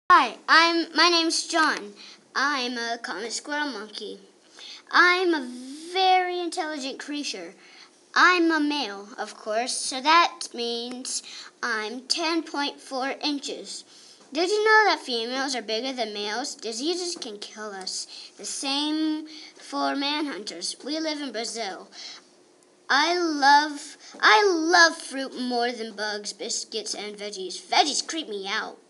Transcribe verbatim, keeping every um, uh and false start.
Hi, I'm my name's John. I'm a common squirrel monkey. I'm a very intelligent creature. I'm a male, of course, so that means I'm ten point four inches. Did you know that females are bigger than males? Diseases can kill us. The same for manhunters. We live in Brazil. I love I love fruit more than bugs, biscuits, and veggies. Veggies creep me out.